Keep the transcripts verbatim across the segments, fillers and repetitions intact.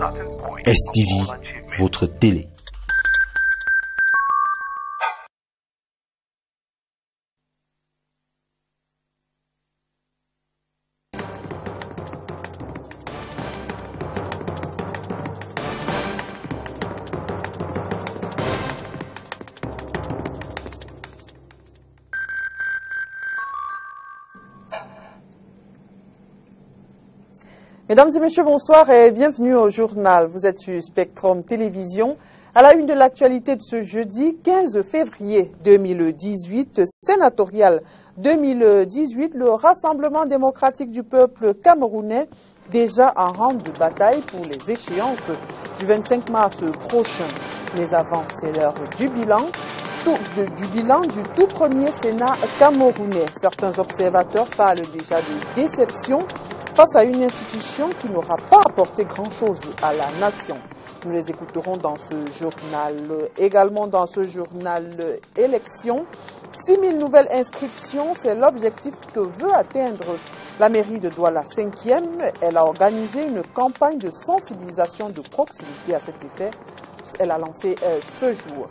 S T V, votre télé. Mesdames et messieurs, bonsoir et bienvenue au journal. Vous êtes sur Spectrum Télévision. À la une de l'actualité de ce jeudi quinze février deux mille dix-huit, sénatorial deux mille dix-huit, le Rassemblement démocratique du peuple camerounais déjà en rang de bataille pour les échéances du vingt-cinq mars prochain. Mais avant, c'est l'heure du bilan. Tout, de, du bilan du tout premier Sénat camerounais. Certains observateurs parlent déjà de déception face à une institution qui n'aura pas apporté grand-chose à la nation. Nous les écouterons dans ce journal. Également dans ce journal élection, six mille nouvelles inscriptions, c'est l'objectif que veut atteindre la mairie de Douala cinquième. Elle a organisé une campagne de sensibilisation de proximité à cet effet. Elle a lancé euh, ce jour.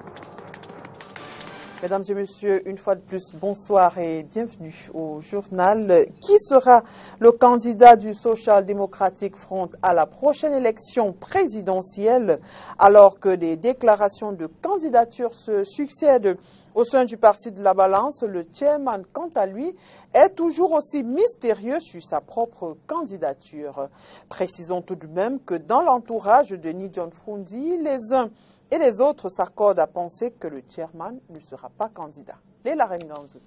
Mesdames et messieurs, une fois de plus, bonsoir et bienvenue au journal. Qui sera le candidat du Social Democratic Front à la prochaine élection présidentielle, alors que des déclarations de candidature se succèdent au sein du parti de la Balance? Le chairman, quant à lui, est toujours aussi mystérieux sur sa propre candidature. Précisons tout de même que dans l'entourage de Nidjon Fundi, les uns et les autres s'accordent à penser que le chairman ne sera pas candidat. Léla Renganzou.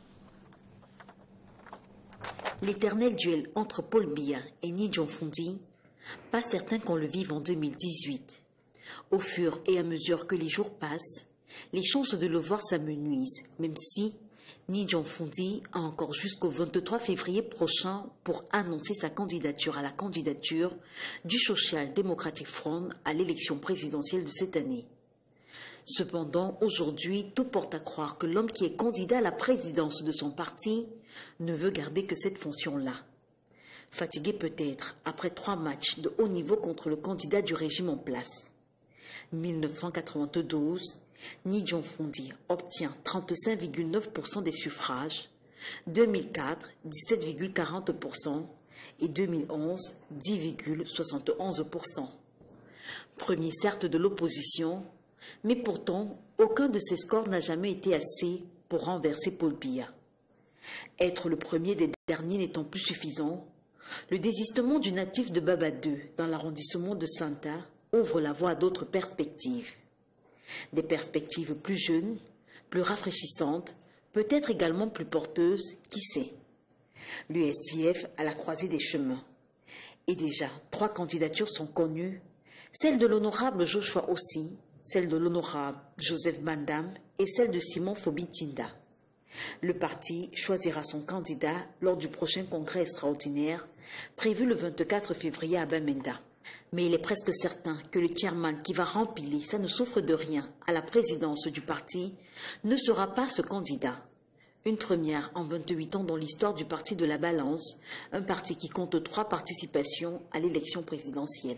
L'éternel duel entre Paul Biya et Nidjon Fundi, pas certain qu'on le vive en deux mille dix-huit. Au fur et à mesure que les jours passent, les chances de le voir s'amenuisent, même si Nidjon Fundi a encore jusqu'au vingt-trois février prochain pour annoncer sa candidature à la candidature du Social Democratic Front à l'élection présidentielle de cette année. Cependant, aujourd'hui, tout porte à croire que l'homme qui est candidat à la présidence de son parti ne veut garder que cette fonction-là. Fatigué peut-être après trois matchs de haut niveau contre le candidat du régime en place. mille neuf cent quatre-vingt-douze, Nidjon Fundi obtient trente-cinq virgule neuf pour cent des suffrages, deux mille quatre, dix-sept virgule quarante pour cent et deux mille onze, dix virgule soixante et onze pour cent. Premier certes de l'opposition, mais pourtant, aucun de ces scores n'a jamais été assez pour renverser Paul Biya. Être le premier des derniers n'étant plus suffisant, le désistement du natif de Baba deux dans l'arrondissement de Santa ouvre la voie à d'autres perspectives. Des perspectives plus jeunes, plus rafraîchissantes, peut-être également plus porteuses, qui sait. L'U S D F à la croisée des chemins. Et déjà, trois candidatures sont connues, celle de l'honorable Joshua aussi, celle de l'honorable Joseph Bandam et celle de Simon Fobi-Tinda. Le parti choisira son candidat lors du prochain congrès extraordinaire prévu le vingt-quatre février à Bamenda. Mais il est presque certain que le chairman qui va remplir, ça ne souffre de rien, à la présidence du parti, ne sera pas ce candidat. Une première en vingt-huit ans dans l'histoire du parti de la Balance, un parti qui compte trois participations à l'élection présidentielle.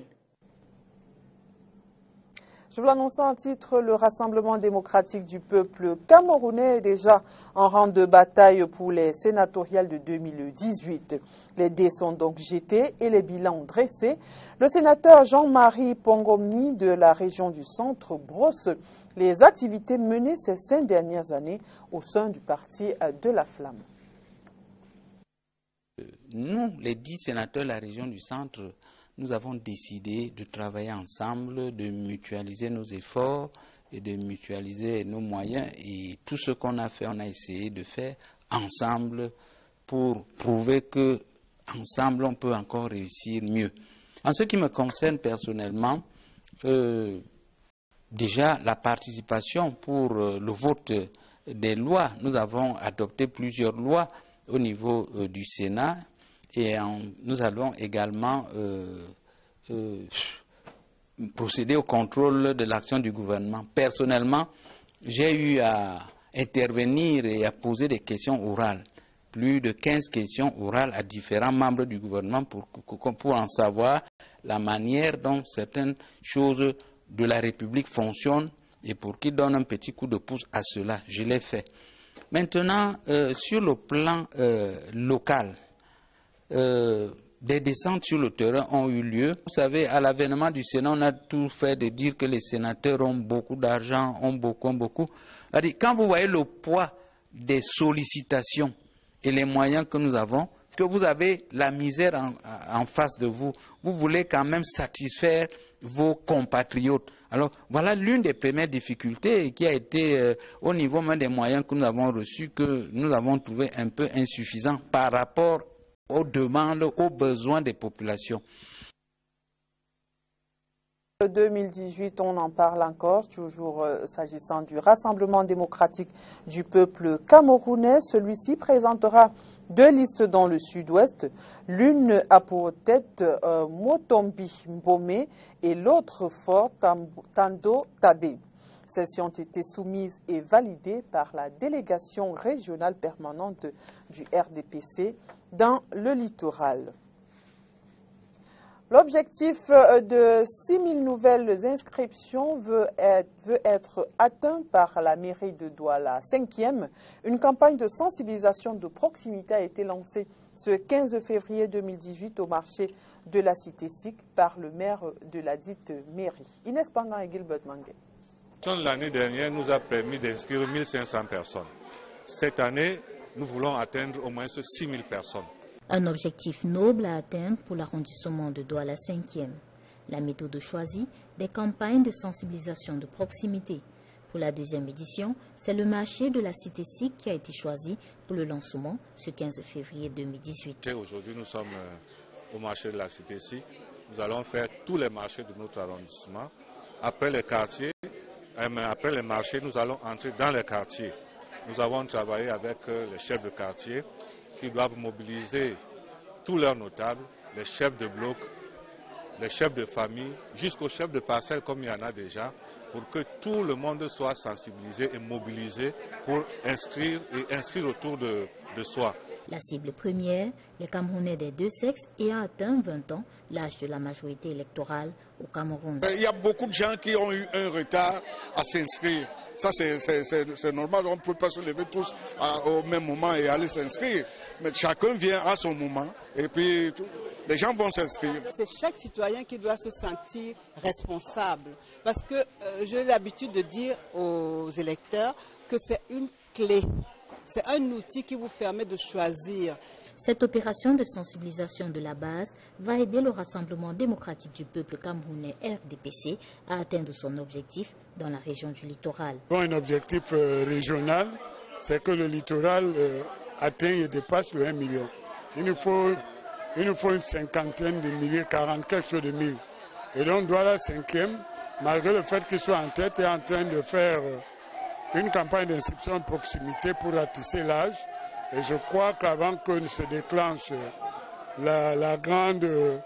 Je vous l'annonce en titre, le Rassemblement démocratique du peuple camerounais est déjà en rang de bataille pour les sénatoriales de deux mille dix-huit. Les dés sont donc jetés et les bilans dressés. Le sénateur Jean-Marie Pongomni de la région du Centre brosse les activités menées ces cinq dernières années au sein du parti de la Flamme. Nous, les dix sénateurs de la région du Centre, nous avons décidé de travailler ensemble, de mutualiser nos efforts et de mutualiser nos moyens. Et tout ce qu'on a fait, on a essayé de faire ensemble pour prouver que ensemble on peut encore réussir mieux. En ce qui me concerne personnellement, euh, déjà la participation pour euh, le vote des lois, nous avons adopté plusieurs lois au niveau euh, du Sénat. Et en, nous allons également euh, euh, procéder au contrôle de l'action du gouvernement. Personnellement, j'ai eu à intervenir et à poser des questions orales plus de quinze questions orales à différents membres du gouvernement pour, pour en savoir la manière dont certaines choses de la République fonctionnent et pour qu'ils donnent un petit coup de pouce à cela. Je l'ai fait. Maintenant, euh, sur le plan euh, local, euh, des descentes sur le terrain ont eu lieu. Vous savez, à l'avènement du Sénat, on a tout fait de dire que les sénateurs ont beaucoup d'argent, ont beaucoup, ont beaucoup. Quand vous voyez le poids des sollicitations et les moyens que nous avons, que vous avez la misère en, en face de vous, vous voulez quand même satisfaire vos compatriotes. Alors, voilà l'une des premières difficultés qui a été euh, au niveau même des moyens que nous avons reçus, que nous avons trouvé un peu insuffisants par rapport aux demandes, aux besoins des populations. deux mille dix-huit, on en parle encore, toujours euh, s'agissant du Rassemblement démocratique du peuple camerounais. Celui-ci présentera deux listes dans le sud-ouest. L'une a pour tête euh, Motombi Mbome et l'autre Fort Tando Tabé. Celles-ci ont été soumises et validées par la délégation régionale permanente du R D P C dans le littoral. L'objectif de six mille nouvelles inscriptions veut être, veut être atteint par la mairie de Douala cinquième. Une campagne de sensibilisation de proximité a été lancée ce quinze février deux mille dix-huit au marché de la Cité S I C par le maire de la dite mairie. Inès Pangan et Gilbert Mangué. L'année dernière nous a permis d'inscrire mille cinq cents personnes. Cette année, nous voulons atteindre au moins six mille personnes. Un objectif noble à atteindre pour l'arrondissement de Douala cinquième. La méthode choisie, des campagnes de sensibilisation de proximité. Pour la deuxième édition, c'est le marché de la Cité S I C qui a été choisi pour le lancement ce quinze février deux mille dix-huit. Aujourd'hui, nous sommes au marché de la Cité S I C. Nous allons faire tous les marchés de notre arrondissement. Après les quartiers, après les marchés, nous allons entrer dans les quartiers. Nous avons travaillé avec les chefs de quartier qui doivent mobiliser tous leurs notables, les chefs de bloc, les chefs de famille, jusqu'aux chefs de parcelle comme il y en a déjà, pour que tout le monde soit sensibilisé et mobilisé pour inscrire et inscrire autour de, de soi. La cible première, les Camerounais des deux sexes ayant atteint vingt ans, l'âge de la majorité électorale au Cameroun. Il y a beaucoup de gens qui ont eu un retard à s'inscrire. Ça, c'est normal, on ne peut pas se lever tous à, au même moment et aller s'inscrire. Mais chacun vient à son moment et puis tout, les gens vont s'inscrire. C'est chaque citoyen qui doit se sentir responsable. Parce que euh, j'ai l'habitude de dire aux électeurs que c'est une clé. C'est un outil qui vous permet de choisir. Cette opération de sensibilisation de la base va aider le Rassemblement démocratique du peuple camerounais R D P C à atteindre son objectif dans la région du littoral. Un objectif euh, régional, c'est que le littoral euh, atteigne et dépasse le un million. Il nous faut, il nous faut une cinquantaine de milliers, quarante, quelque chose de mille. Et donc, Douala cinquième, malgré le fait qu'il soit en tête, est en train de faire euh, une campagne d'inscription de proximité pour ratisser l'âge. Et je crois qu'avant que ne se déclenche la, la grande, euh,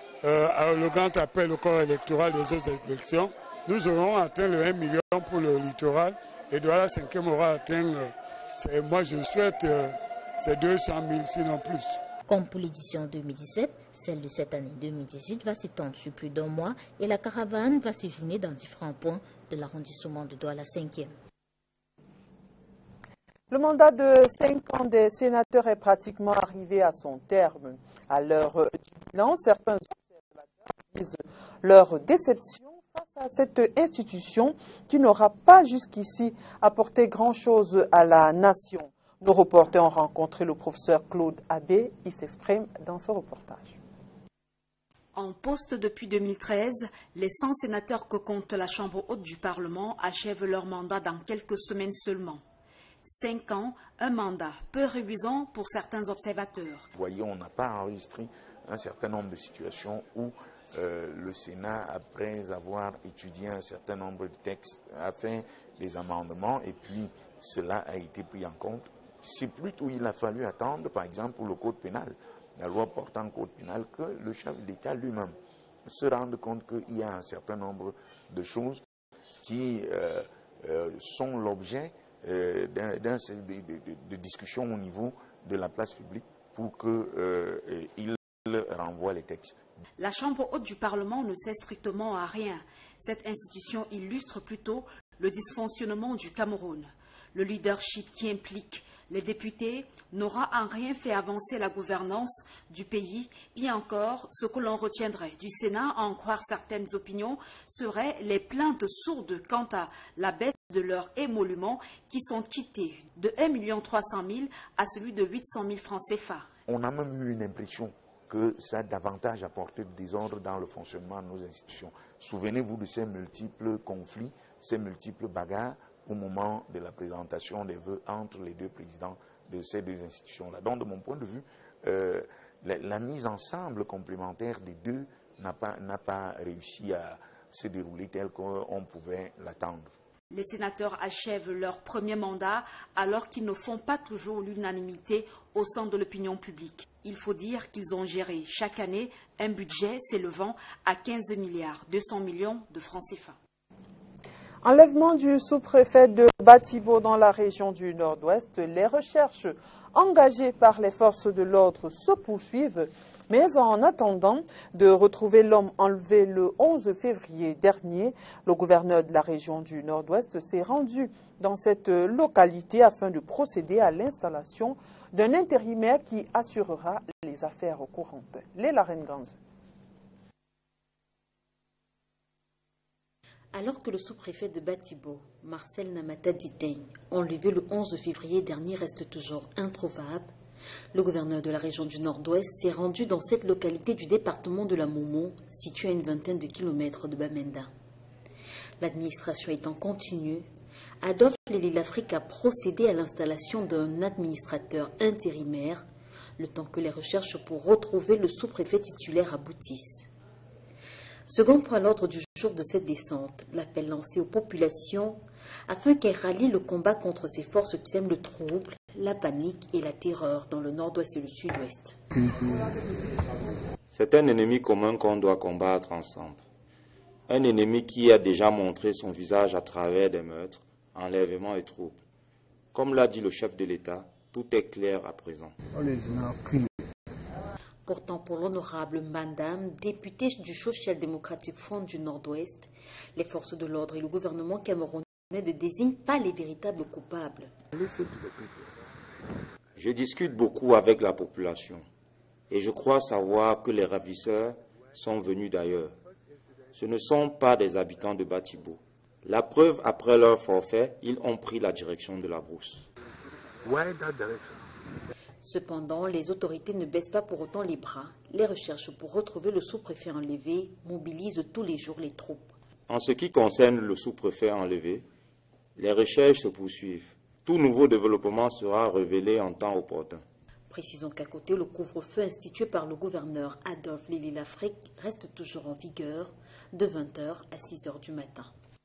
le grand appel au corps électoral des autres élections, nous aurons atteint le un million pour le littoral et Douala cinquième aura atteint, euh, moi je souhaite, euh, c'est deux cent mille sinon plus. Comme pour l'édition deux mille dix-sept, celle de cette année deux mille dix-huit va s'étendre sur plus d'un mois et la caravane va séjourner dans différents points de l'arrondissement de Douala cinquième. Le mandat de cinq ans des sénateurs est pratiquement arrivé à son terme. À l'heure du bilan, certains observateurs disent leur déception face à cette institution qui n'aura pas jusqu'ici apporté grand-chose à la nation. Nos reporters ont rencontré le professeur Claude Abbé. Il s'exprime dans ce reportage. En poste depuis deux mille treize, les cent sénateurs que compte la Chambre haute du Parlement achèvent leur mandat dans quelques semaines seulement. Cinq ans, un mandat peu réduisant pour certains observateurs. Vous voyez, on n'a pas enregistré un certain nombre de situations où euh, le Sénat, après avoir étudié un certain nombre de textes, a fait des amendements et puis cela a été pris en compte. C'est plutôt il a fallu attendre, par exemple, pour le code pénal, la loi portant code pénal, que le chef d'État lui-même se rende compte qu'il y a un certain nombre de choses qui euh, euh, sont l'objet Euh, d'un, d'un, de, de, de discussion au niveau de la place publique pour qu'il euh, renvoie les textes. La Chambre haute du Parlement ne sert strictement à rien. Cette institution illustre plutôt le dysfonctionnement du Cameroun. Le leadership qui implique les députés n'aura en rien fait avancer la gouvernance du pays. Bien encore, ce que l'on retiendrait du Sénat, à en croire certaines opinions, seraient les plaintes sourdes quant à la baisse de leurs émoluments qui sont quittés de un million trois cent mille à celui de huit cent mille francs C F A. On a même eu une impression que ça a davantage apporté de désordre dans le fonctionnement de nos institutions. Souvenez-vous de ces multiples conflits, ces multiples bagarres au moment de la présentation des vœux entre les deux présidents de ces deux institutions-là. Donc, de mon point de vue, euh, la, la mise ensemble complémentaire des deux n'a pas, n'a pas réussi à se dérouler tel qu'on pouvait l'attendre. Les sénateurs achèvent leur premier mandat alors qu'ils ne font pas toujours l'unanimité au sein de l'opinion publique. Il faut dire qu'ils ont géré chaque année un budget s'élevant à quinze milliards deux cents millions de francs C F A. Enlèvement du sous-préfet de Batibo dans la région du Nord-Ouest, les recherches engagées par les forces de l'ordre se poursuivent. Mais en attendant de retrouver l'homme enlevé le onze février dernier, le gouverneur de la région du Nord-Ouest s'est rendu dans cette localité afin de procéder à l'installation d'un intérimaire qui assurera les affaires courantes. Léla Renganz. Alors que le sous-préfet de Batibo, Marcel Namata Diteigne, enlevé le onze février dernier, reste toujours introuvable, le gouverneur de la région du Nord-Ouest s'est rendu dans cette localité du département de la Momo, située à une vingtaine de kilomètres de Bamenda. L'administration étant continue, Adolphe Lélé-L'Afrique a procédé à l'installation d'un administrateur intérimaire, le temps que les recherches pour retrouver le sous-préfet titulaire aboutissent. Second point à l'ordre du jour de cette descente, l'appel lancé aux populations afin qu'elles rallient le combat contre ces forces qui sèment le trouble, la panique et la terreur dans le nord-ouest et le sud-ouest. C'est un ennemi commun qu'on doit combattre ensemble. Un ennemi qui a déjà montré son visage à travers des meurtres, enlèvements et troubles. Comme l'a dit le chef de l'État, tout est clair à présent. Pourtant, pour l'honorable Mbandam, député du Social Democratic Front du Nord-Ouest, les forces de l'ordre et le gouvernement camerounais ne désignent pas les véritables coupables. Je discute beaucoup avec la population et je crois savoir que les ravisseurs sont venus d'ailleurs. Ce ne sont pas des habitants de Batibo. La preuve, après leur forfait, ils ont pris la direction de la brousse. Cependant, les autorités ne baissent pas pour autant les bras. Les recherches pour retrouver le sous-préfet enlevé mobilisent tous les jours les troupes. En ce qui concerne le sous-préfet enlevé, les recherches se poursuivent. Tout nouveau développement sera révélé en temps opportun. Précisons qu'à côté, le couvre-feu institué par le gouverneur Adolphe Lélé-L'Afrique reste toujours en vigueur de vingt heures à six heures du matin.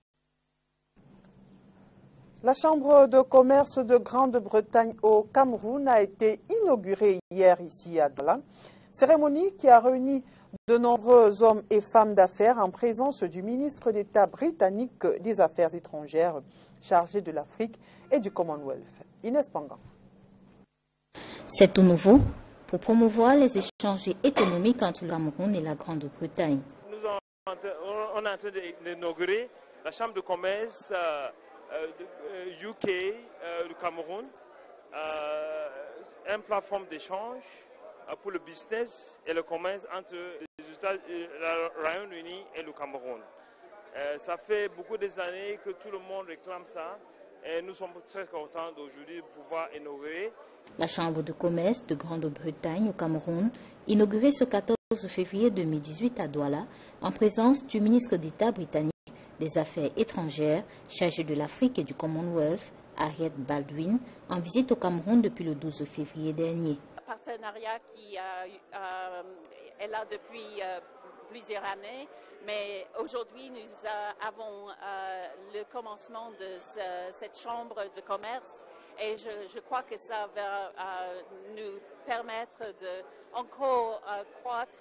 La Chambre de commerce de Grande-Bretagne au Cameroun a été inaugurée hier ici à Douala. Cérémonie qui a réuni de nombreux hommes et femmes d'affaires en présence du ministre d'État britannique des Affaires étrangères chargé de l'Afrique et du Commonwealth. Inès Pangan. C'est tout nouveau pour promouvoir les échanges économiques entre le Cameroun et la Grande-Bretagne. Nous on, on est en train d'inaugurer la Chambre de commerce euh, euh, U K euh, du Cameroun, euh, une plateforme d'échange euh, pour le business et le commerce entre les États, le Royaume-Uni et le Cameroun. Euh, ça fait beaucoup d'années que tout le monde réclame ça et nous sommes très contents d'aujourd'hui de pouvoir inaugurer. La Chambre de commerce de Grande-Bretagne au Cameroun, inaugurée ce quatorze février deux mille dix-huit à Douala, en présence du ministre d'État britannique des Affaires étrangères, chargé de l'Afrique et du Commonwealth, Harriet Baldwin, en visite au Cameroun depuis le douze février dernier. Un partenariat qui euh, euh, est là depuis euh, plusieurs années, mais aujourd'hui nous euh, avons euh, le commencement de ce, cette chambre de commerce et je, je crois que ça va euh, nous permettre de encore euh, croître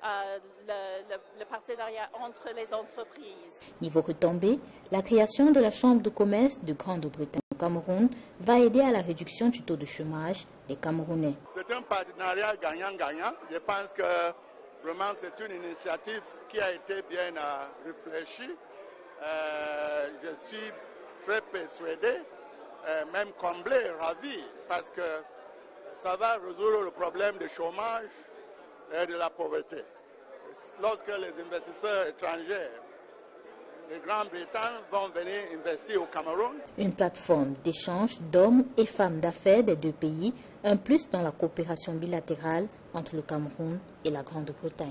euh, le, le, le partenariat entre les entreprises. Niveau retombée, la création de la Chambre de commerce de Grande-Bretagne au Cameroun va aider à la réduction du taux de chômage des Camerounais. C'est un partenariat gagnant-gagnant. Je pense que vraiment c'est une initiative qui a été bien euh, réfléchie. Euh, je suis très persuadé, euh, même comblé, ravi, parce que ça va résoudre le problème du chômage et de la pauvreté. Lorsque les investisseurs étrangers de Grande-Bretagne vont venir investir au Cameroun. Une plateforme d'échange d'hommes et femmes d'affaires des deux pays, un plus dans la coopération bilatérale entre le Cameroun et la Grande-Bretagne.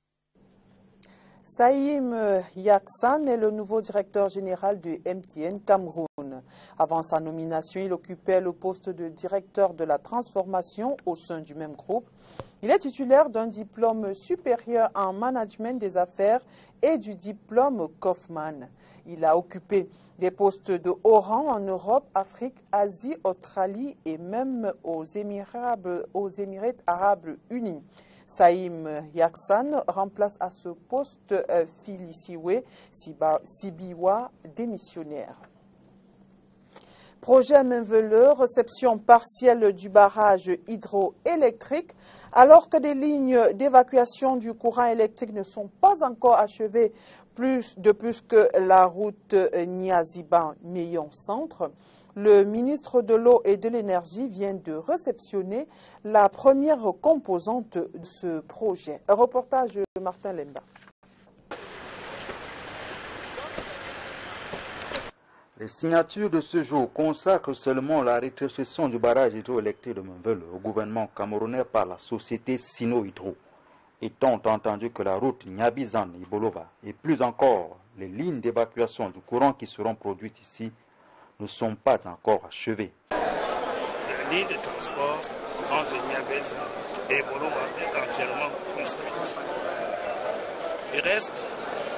Saïm Yaksan est le nouveau directeur général du M T N Cameroun. Avant sa nomination, il occupait le poste de directeur de la transformation au sein du même groupe. Il est titulaire d'un diplôme supérieur en management des affaires et du diplôme Kaufmann. Il a occupé des postes de haut rang en Europe, Afrique, Asie, Australie et même aux Émirats, aux Émirats arabes unis. Saïm Yaksan remplace à ce poste euh, Filisiwe Sibiwa, démissionnaire. Projet Mainveleu, réception partielle du barrage hydroélectrique. Alors que des lignes d'évacuation du courant électrique ne sont pas encore achevées plus, de plus que la route Niaziban-Meillon-Centre, le ministre de l'Eau et de l'Énergie vient de réceptionner la première composante de ce projet. Un reportage de Martin Lemba. Les signatures de ce jour consacrent seulement la rétrocession du barrage hydroélectrique de Mainveleu au gouvernement camerounais par la société Sino Hydro. Étant entendu que la route Niabizan-Ibolova et plus encore les lignes d'évacuation du courant qui seront produites ici ne sont pas encore achevées. La ligne de transport entre Niabizan et Ibolova est entièrement construite. Il reste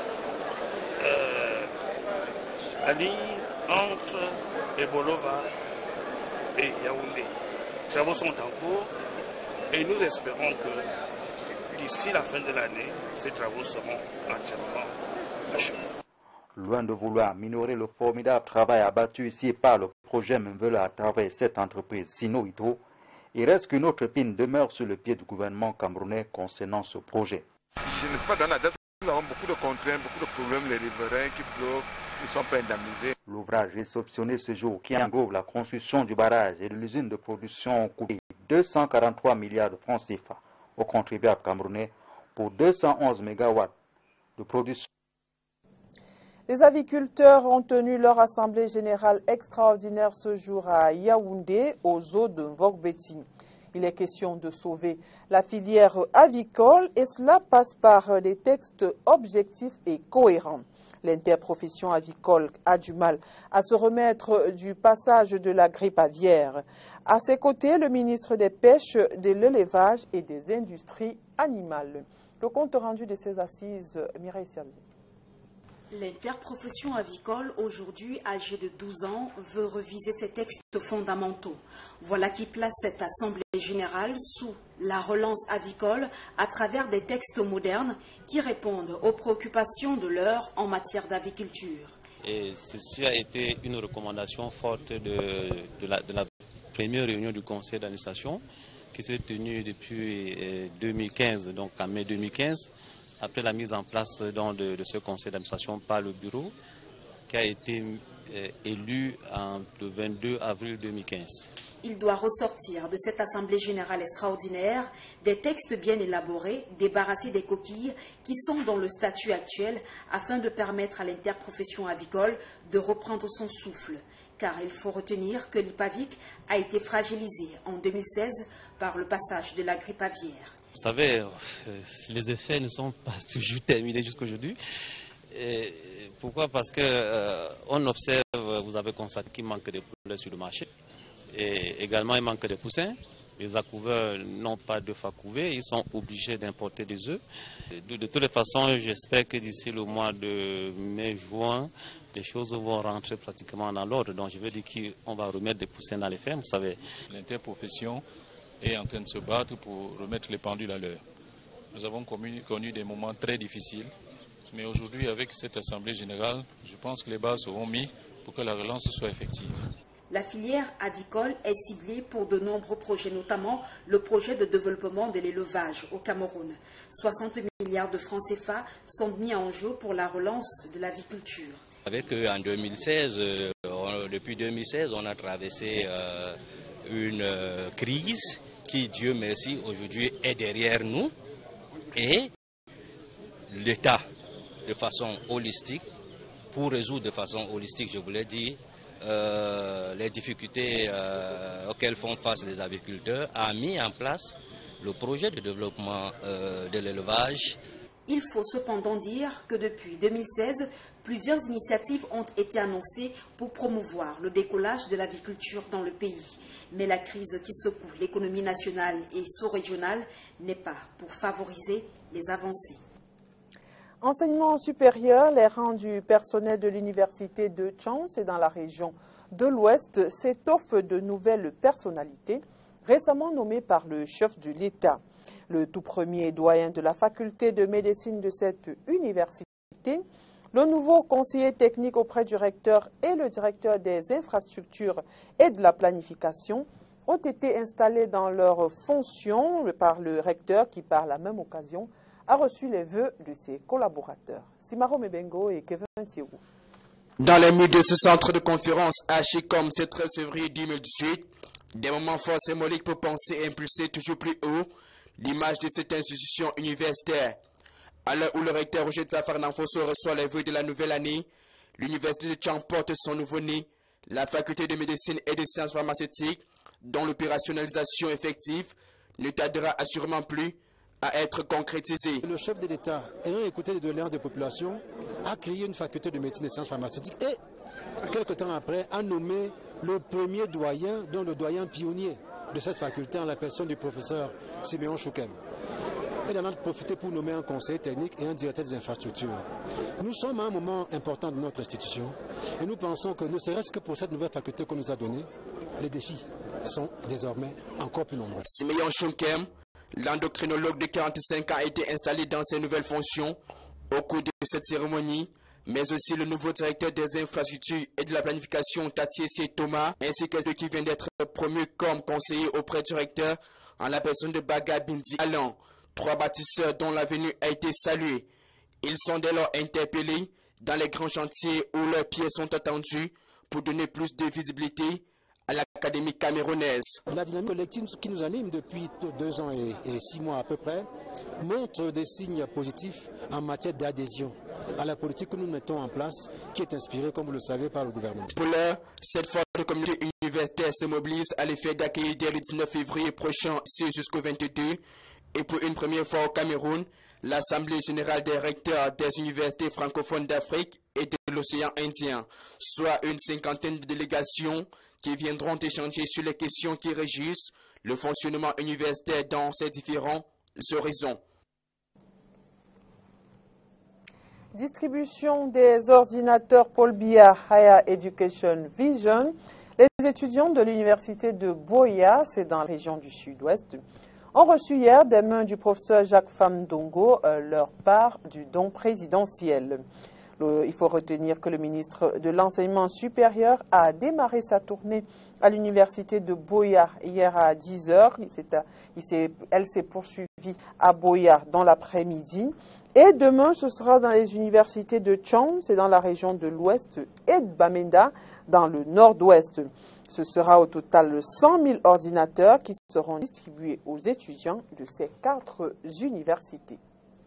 euh, la ligne entre Ibolova et Yaoundé. Les travaux sont en cours et nous espérons que d'ici la fin de l'année, ces travaux seront entièrement achevés. Loin de vouloir minorer le formidable travail abattu ici par le projet Mainveleu à travers cette entreprise Sino Hydro, il reste qu'une autre épine demeure sur le pied du gouvernement camerounais concernant ce projet. Je ne suis pas dans la date. Nous avons beaucoup de contraintes, beaucoup de problèmes, les riverains qui bloquent, qui ne sont pas indemnisés. L'ouvrage réceptionné ce jour, qui englobe la construction du barrage et de l'usine de production, a coûté deux cent quarante-trois milliards de francs C F A aux contribuables camerounais pour deux cent onze mégawatts de production. Les aviculteurs ont tenu leur assemblée générale extraordinaire ce jour à Yaoundé, aux eaux de Vogbeti. Il est question de sauver la filière avicole et cela passe par des textes objectifs et cohérents. L'interprofession avicole a du mal à se remettre du passage de la grippe aviaire. À ses côtés, le ministre des Pêches, de l'Élevage et des Industries animales. Le compte rendu de ces assises, Mireille Servi. L'interprofession avicole, aujourd'hui âgée de douze ans, veut reviser ses textes fondamentaux. Voilà qui place cette Assemblée générale sous la relance avicole à travers des textes modernes qui répondent aux préoccupations de l'heure en matière d'aviculture. Et ceci a été une recommandation forte de, de, la, de la première réunion du conseil d'administration qui s'est tenue depuis deux mille quinze, donc en mai deux mille quinze. Après la mise en place donc, de, de ce conseil d'administration par le bureau qui a été euh, élu en, le vingt-deux avril deux mille quinze. Il doit ressortir de cette Assemblée générale extraordinaire des textes bien élaborés, débarrassés des coquilles qui sont dans le statut actuel afin de permettre à l'interprofession avicole de reprendre son souffle. Car il faut retenir que l'I P A V I C a été fragilisé en deux mille seize par le passage de la grippe aviaire. Vous savez, les effets ne sont pas toujours terminés jusqu'à aujourd'hui. Pourquoi? Parce qu'on euh, observe, vous avez constaté qu'il manque de poulets sur le marché. Et également, il manque de poussins. Les accouveurs n'ont pas d'œufs à couver. Ils sont obligés d'importer des œufs. De, de toutes les façons, j'espère que d'ici le mois de mai-juin, les choses vont rentrer pratiquement dans l'ordre. Donc, je veux dire qu'on va remettre des poussins dans les fermes. Vous savez, l'interprofession est en train de se battre pour remettre les pendules à l'heure. Nous avons connu, connu des moments très difficiles. Mais aujourd'hui, avec cette Assemblée générale, je pense que les bases seront mises pour que la relance soit effective. La filière avicole est ciblée pour de nombreux projets, notamment le projet de développement de l'élevage au Cameroun. soixante milliards de francs C F A sont mis en jeu pour la relance de l'aviculture. Avec euh, en deux mille seize, euh, on, depuis deux mille seize, on a traversé euh, une euh, crise qui, Dieu merci, aujourd'hui est derrière nous. Et l'État, de façon holistique, pour résoudre de façon holistique, je voulais dire, euh, les difficultés euh, auxquelles font face les agriculteurs, a mis en place le projet de développement euh, de l'élevage. Il faut cependant dire que depuis deux mille seize, plusieurs initiatives ont été annoncées pour promouvoir le décollage de l'aviculture dans le pays. Mais la crise qui secoue l'économie nationale et sous-régionale n'est pas pour favoriser les avancées. Enseignement supérieur, les rangs du personnel de l'université de Chance et dans la région de l'Ouest s'étoffent de nouvelles personnalités récemment nommées par le chef de l'État. Le tout premier doyen de la faculté de médecine de cette université, le nouveau conseiller technique auprès du recteur et le directeur des infrastructures et de la planification ont été installés dans leurs fonctions par le recteur qui, par la même occasion, a reçu les vœux de ses collaborateurs. Simaro Mebengo et Kevin Thierou. Dans les murs de ce centre de conférence à Chikom, ce treize février deux mille dix-huit, des moments forts symboliques pour penser et impulser toujours plus haut l'image de cette institution universitaire. À l'heure où le recteur Roger Zafar Nanfosso reçoit les vœux de la nouvelle année, l'université de Tchang porte son nouveau-né, la faculté de médecine et de sciences pharmaceutiques, dont l'opérationnalisation effective ne tardera assurément plus à être concrétisée. Le chef de l'État, ayant écouté les doléances des populations, a créé une faculté de médecine et sciences pharmaceutiques et, quelques temps après, a nommé le premier doyen, dont le doyen pionnier de cette faculté en la personne du professeur Siméon Choukem. Il en a profité pour nommer un conseiller technique et un directeur des infrastructures. Nous sommes à un moment important de notre institution et nous pensons que ne serait-ce que pour cette nouvelle faculté qu'on nous a donnée, les défis sont désormais encore plus nombreux. Siméon Choukem, l'endocrinologue de quarante-cinq ans, a été installé dans ses nouvelles fonctions au cours de cette cérémonie, mais aussi le nouveau directeur des infrastructures et de la planification, Tatié Thomas, ainsi que ceux qui viennent d'être promus comme conseillers auprès du recteur en la personne de Baga Bindi Alan, trois bâtisseurs dont la venue a été saluée. Ils sont dès lors interpellés dans les grands chantiers où leurs pieds sont attendus pour donner plus de visibilité à l'Académie camerounaise. La dynamique collective qui nous anime depuis deux ans et, et six mois à peu près montre des signes positifs en matière d'adhésion à la politique que nous mettons en place, qui est inspirée, comme vous le savez, par le gouvernement. Pour l'heure, cette forte communauté universitaire se mobilise à l'effet d'accueillir dès le dix-neuf février prochain, jusqu'au vingt-deux, et pour une première fois au Cameroun, l'Assemblée générale des recteurs des universités francophones d'Afrique et de l'océan Indien, soit une cinquantaine de délégations qui viendront échanger sur les questions qui régissent le fonctionnement universitaire dans ses différents horizons. Distribution des ordinateurs Paul Biya Higher Education Vision. Les étudiants de l'université de Boya, c'est dans la région du sud-ouest, ont reçu hier des mains du professeur Jacques Famdongo euh, leur part du don présidentiel. Le, il faut retenir que le ministre de l'Enseignement supérieur a démarré sa tournée à l'université de Boya hier à dix heures. Elle s'est poursuivie à Boya dans l'après-midi. Et demain, ce sera dans les universités de Tchang, c'est dans la région de l'Ouest, et de Bamenda, dans le Nord-Ouest. Ce sera au total cent mille ordinateurs qui seront distribués aux étudiants de ces quatre universités.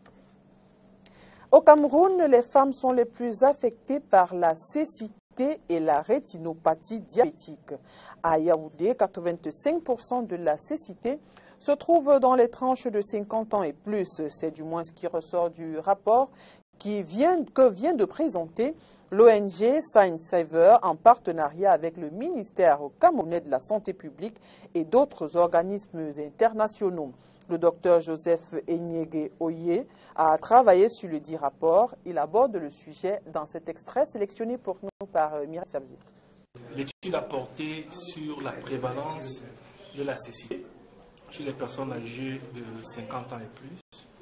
Au Cameroun, les femmes sont les plus affectées par la cécité et la rétinopathie diabétique. À Yaoundé, quatre-vingt-cinq pour cent de la cécité se trouve dans les tranches de cinquante ans et plus. C'est du moins ce qui ressort du rapport qui vient, que vient de présenter l'O N G Science Saver en partenariat avec le ministère camerounais de la Santé publique et d'autres organismes internationaux. Le docteur Joseph Enyege Oye a travaillé sur le dit rapport. Il aborde le sujet dans cet extrait sélectionné pour nous par Mireille Sabzi. L'étude a porté sur la prévalence de la cécité chez les personnes âgées de cinquante ans et plus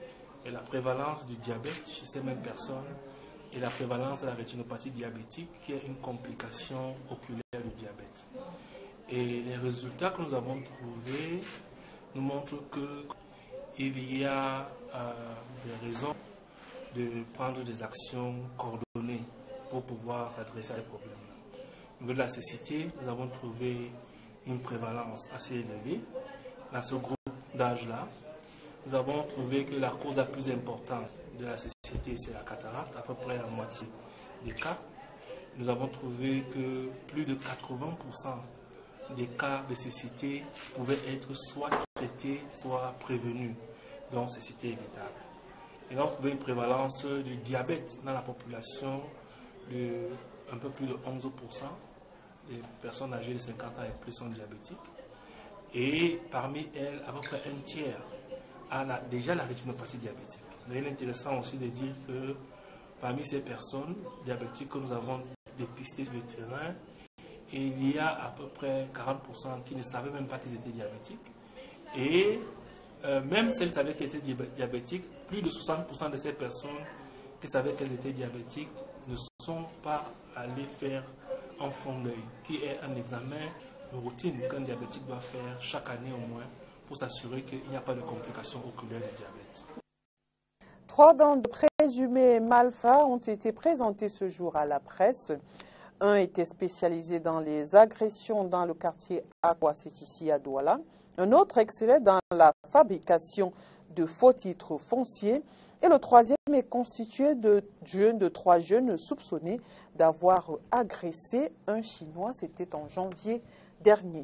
et la prévalence du diabète chez ces mêmes personnes et la prévalence de la rétinopathie diabétique, qui est une complication oculaire du diabète. Et les résultats que nous avons trouvés nous montrent qu'il y a euh, des raisons de prendre des actions coordonnées pour pouvoir s'adresser à ces problèmes-là. Au niveau de la cécité, nous avons trouvé une prévalence assez élevée dans ce groupe d'âge-là. Nous avons trouvé que la cause la plus importante de la cécité, c'est la cataracte, à peu près la moitié des cas. Nous avons trouvé que plus de quatre-vingts pour cent des cas de cécité pouvaient être soit traités, soit prévenus, donc cécité évitable. Et nous avons trouvé une prévalence du diabète dans la population de un peu plus de onze pour cent. Les personnes âgées de cinquante ans et plus sont diabétiques. Et parmi elles, à peu près un tiers a la, déjà la rétinopathie diabétique. Il est intéressant aussi de dire que parmi ces personnes diabétiques que nous avons dépistées sur le terrain, il y a à peu près quarante pour cent qui ne savaient même pas qu'ils étaient diabétiques. Et euh, même celles qui savaient qu'elles étaient diabétiques, plus de soixante pour cent de ces personnes qui savaient qu'elles étaient diabétiques ne sont pas allées faire un fond d'œil, qui est un examen de routine qu'un diabétique doit faire chaque année au moins pour s'assurer qu'il n'y a pas de complications oculaires du diabète. Trois dents de présumés malfrats ont été présentées ce jour à la presse. Un était spécialisé dans les agressions dans le quartier Aqua, c'est ici à Douala. Un autre excellait dans la fabrication de faux titres fonciers. Et le troisième est constitué de jeunes, de trois jeunes soupçonnés d'avoir agressé un Chinois. C'était en janvier dernier.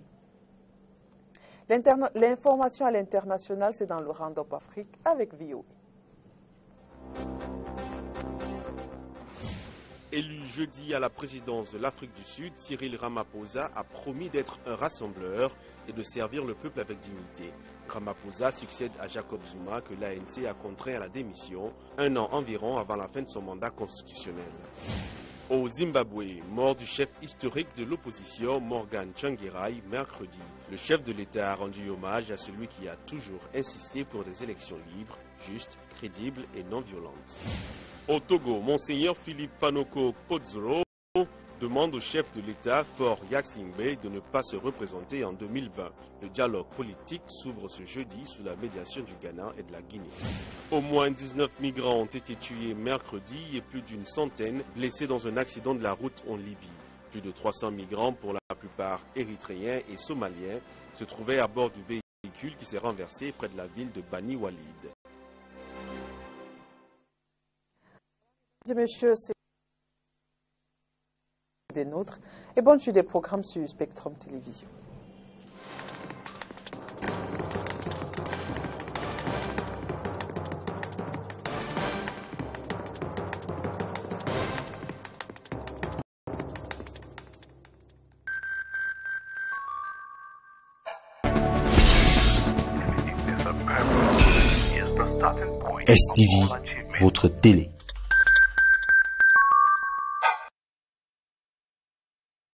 L'information à l'international, c'est dans le Round-up Afrique avec V O A. Élu jeudi à la présidence de l'Afrique du Sud, Cyril Ramaphosa a promis d'être un rassembleur et de servir le peuple avec dignité. Ramaphosa succède à Jacob Zuma que l'A N C a contraint à la démission un an environ avant la fin de son mandat constitutionnel. Au Zimbabwe, mort du chef historique de l'opposition Morgan Tsvangirai mercredi. Le chef de l'État a rendu hommage à celui qui a toujours insisté pour des élections libres, justes, crédibles et non violentes. Au Togo, Monseigneur Philippe Fanoko Podzoro demande au chef de l'État, Faure Gnassingbé, de ne pas se représenter en deux mille vingt. Le dialogue politique s'ouvre ce jeudi sous la médiation du Ghana et de la Guinée. Au moins dix-neuf migrants ont été tués mercredi et plus d'une centaine blessés dans un accident de la route en Libye. Plus de trois cents migrants, pour la plupart érythréens et somaliens, se trouvaient à bord du véhicule qui s'est renversé près de la ville de Bani Walid. Messieurs, c'est des nôtres et bonne suite des programmes sur Spectrum Télévision. S T V, votre télé.